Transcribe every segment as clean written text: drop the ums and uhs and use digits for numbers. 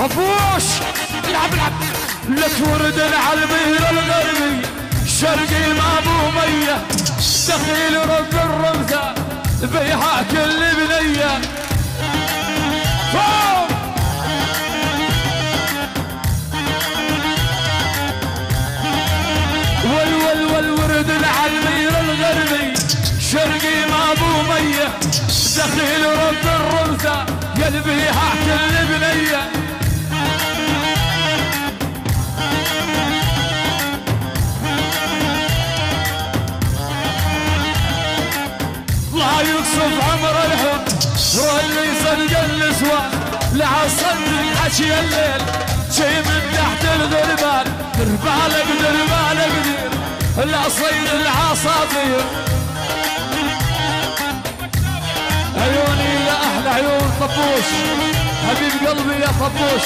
طفوش العب العب لك ورد العلبير الغربي شرقي ما ابو ميه دخيل رب الرمزه بيها كل بنيه فوق والورد العلبير الغربي شرقي ما ابو ميه دخيل رب الرمزه يلبيها كل بنيه الله يقصف عمر الحب واللي يصدق النسوان لها صدق حشي الليل شي من تحت الغربان دربالك دربالك دير لا صيد العصافير عيوني لا احلى عيون طبوش حبيب قلبي يا طبوش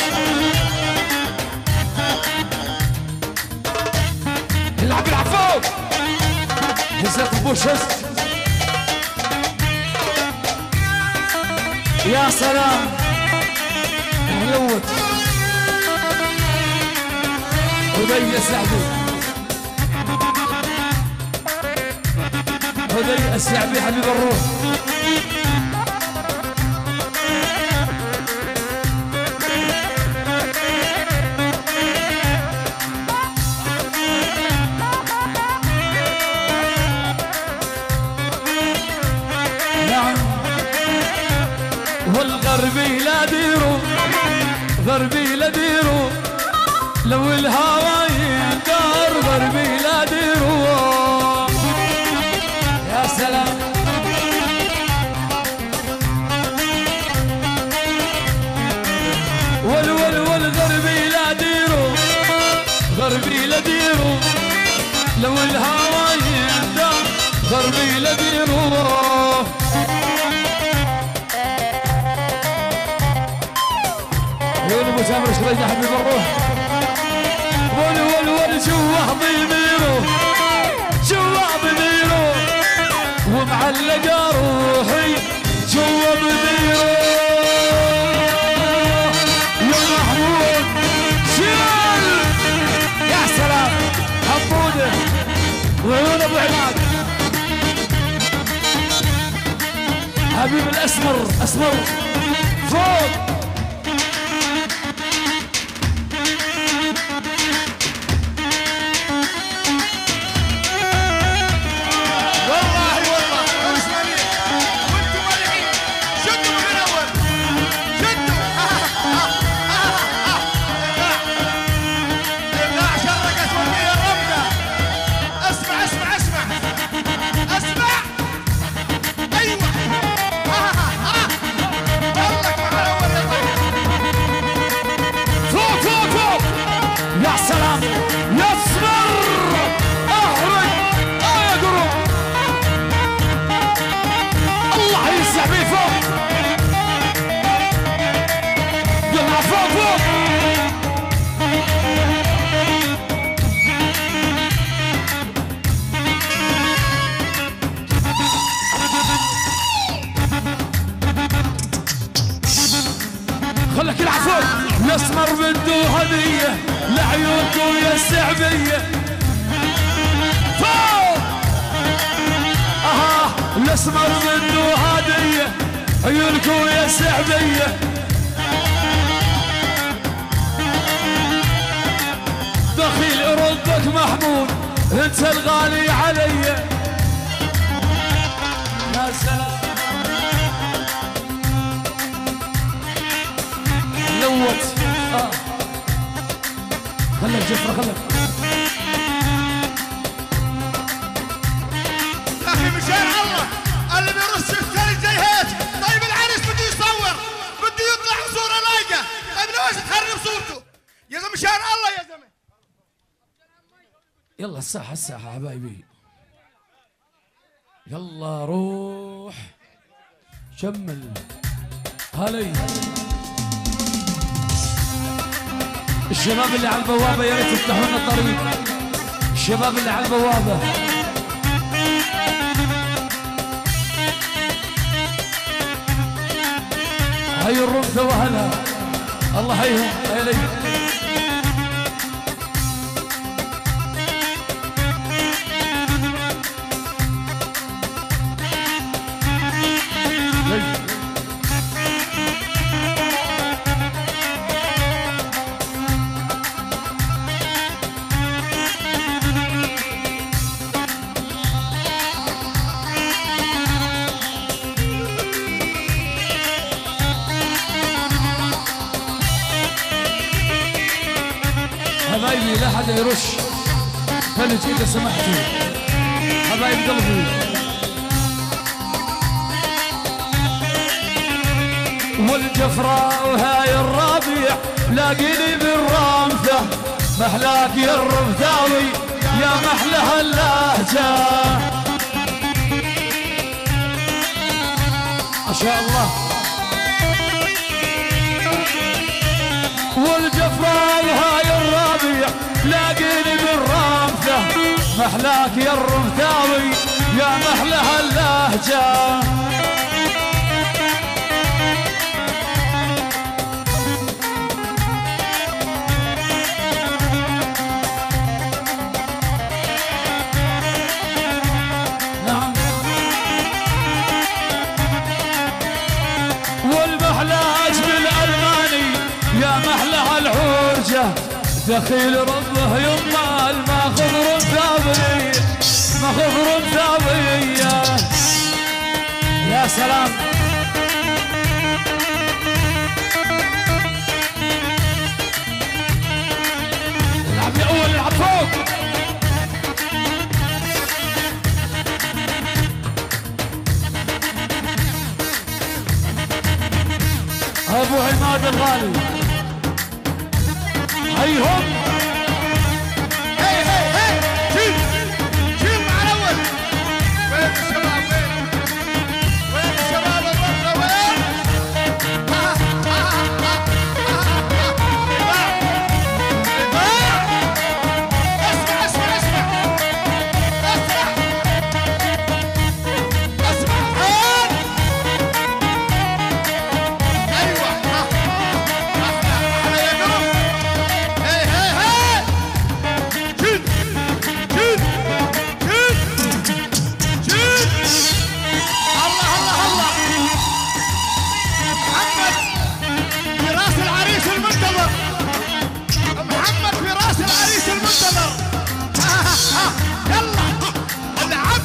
العب العب فوق هز يا طبوش هز يا سلام حلوت هدي السعبي هدي السعبي حبيب الروح والغربي لا ديرو غربي لا ديرو لو الهوى يندار غربي لا ديرو يا سلام والغربي لا ديرو غربي لا ديرو لو الهوى يندار غربي لا ديرو ابو سامر شريجة حبيب الروح جوه ضميره جوه ضميره ومعلقة روحي جوه ضميره يا محمود شيل يا سلام حموده وعيون ابو عماد حبيب الاسمر اسمر فوق خلك يلعب فوق الاسمر بده هديه لعيونكم يا السعبيه فوق اها الاسمر بده هديه عيونكم يا السعبيه دخيل ربك محمود انت الغالي علي يا سلام لوت خلك جفرة خلك يا اخي مشان الله اللي بيرش الثلج زي هيك طيب العريس بده يصور بده يطلع بصورة لايقة طيب ليش تخرب صورته يا زلمة مشان الله يا زلمة يلا الساحة حبايبي يلا روح شمل هلي الشباب اللي على البوابة يا ريت يفتحوا لنا الطريق الشباب اللي على البوابة هاي الرمثة وهلا الله حيهم هيلي. حبايبي لا حدا يرش ثلج اذا سمحتوا حبايب قلبي. والجفراء وهاي الربيع لاقيني بالرمثة محلاك يا الرمثاوي يا محلى اللهجة ما شاء الله. والجفراء وهاي الربيع لاقيني بالرمثة محلاك يا الرمثاوي يا محلى اللهجة. نعم والمحلاج بالألماني يا محلى العرجة دخيل ربه يما الماخذ رمثاوي ماخذ رمثاوي. يا سلام العب يا اول العب فوق. ابو عماد الغالي هيهم هي هي هي شيل شيل مع الاول. وين الشباب وين الشباب الرفضه وين؟ اسمع اسمع اسمع اسمع اسمع هون. ايوه احلى يا قرب. هي هي هي شيل شيل شيل شيل. الله الله الله. محمد في راس العريس المنتظر. محمد في راس العريس المنتظر. يلا العب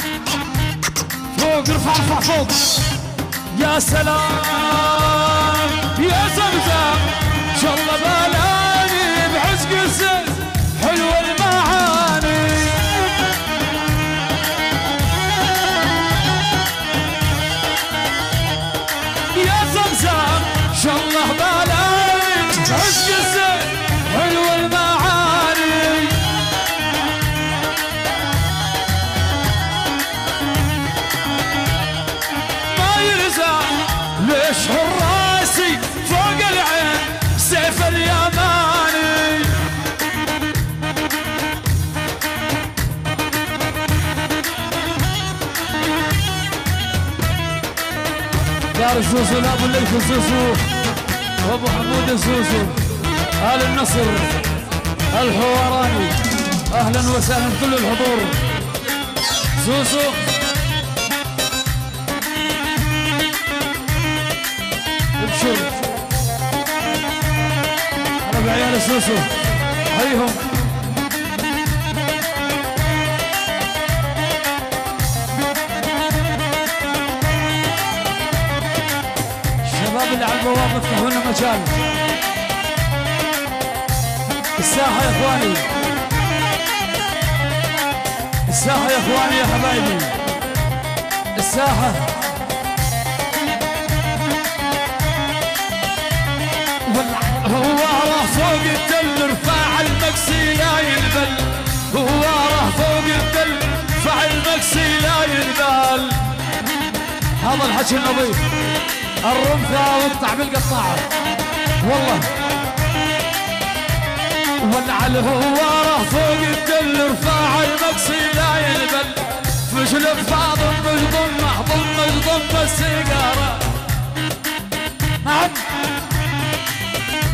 فوق ارفع ارفع فوق. يا سلام يا زمزم شاء الله بلاني بعشق الزين حلو المعاني. يا زمزم شاء الله بلاني بعشق الزين حلو المعاني. ما يرزع ليش حراسي فوق العين سيف اليماني. دار الزوزو لابو الليث الزوزو وابو حمود الزوزو آل النصر الحواراني اهلا وسهلا كل الحضور. زوزو ابشر ربع عيال الزوزو هيهم. الشباب اللي على البوابه افتحوا لنا مجال. الساحه يا اخواني الساحه يا اخواني يا حبايبي الساحه. هو راه فوق التل رفع المكسي لا ينبل. هو راه فوق التل رفع المكسي لا ينبل. هذا الحكي النظيف الرمثة واقطع بالقطاعة والله. والعل هو راه فوق التل رفع المكسي لا ينبل. فشل فاضل مش ضم السيجارة. نعم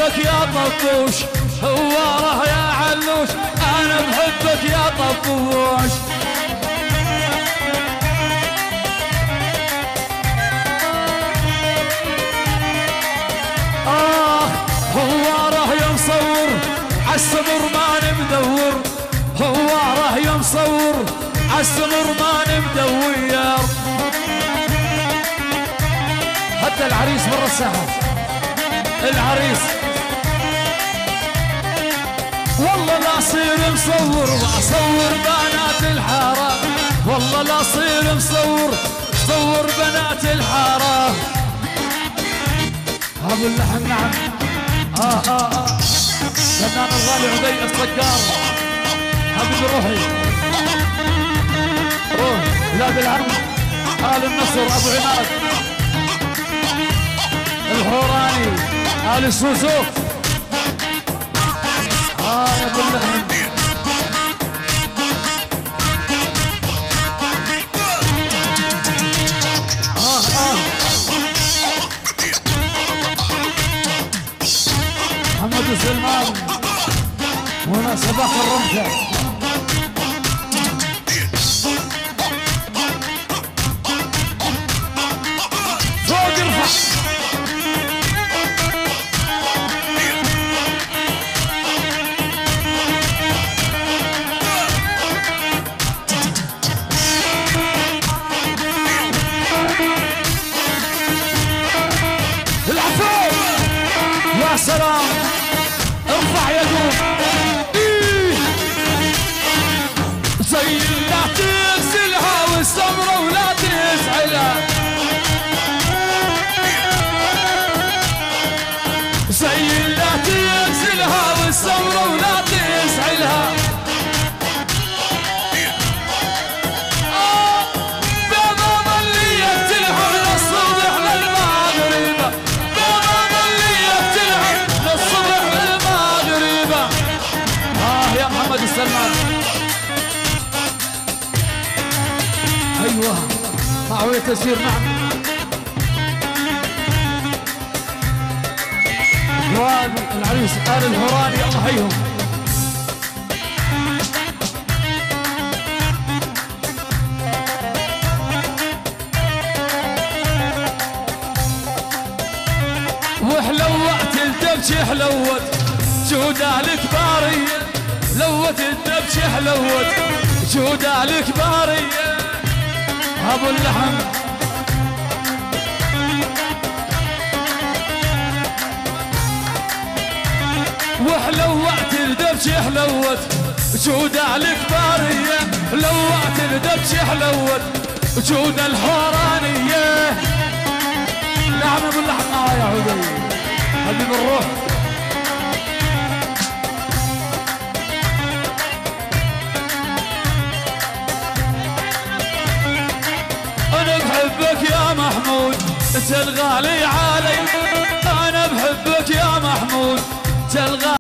بحبك يا طبوش هواره يا علوش انا بحبك يا طبوش هواره يا مصور عالسمر ماني مدور هواره يا مصور عالسمر ماني مدور حتى العريس برا الساحة العريس والله لا اصير مصور واصور بنات الحارة والله لا اصير مصور صور بنات الحارة ابو اللحم نعم فنان الغالي عدي الصقار حبيب روحي روح ولاد العم آل النصر ابو عماد الحوراني آل السوسو يا ابو اللحم محمد سلمان هنا صباح الرمشة فوق ارفع العفو يا سلام ارفع يدوم زي لا تغسلها والسمرة ولا تزعلها زي لا تغسلها والسمرة ولا تزعلها بما ظليت تلها من الصبح للمغرب بما ظليت تلها من الصبح للمغرب يا محمد السلمان ايوه معوية تسير نعم اخوان العريس آل الحوراني الله يحييهم وحلوت الدبش حلوت جودة الكبارية لوت الدبش حلوت جودة الكبارية ابو اللحم وحلوت الدبش حلوت جودة الكبارية لوت الدبش حلوت جودة الحورانية نعم ابو اللحم يا عودي حبيب الروح انا بحبك يا محمود انت الغالي علي انا بحبك يا محمود انت الغالي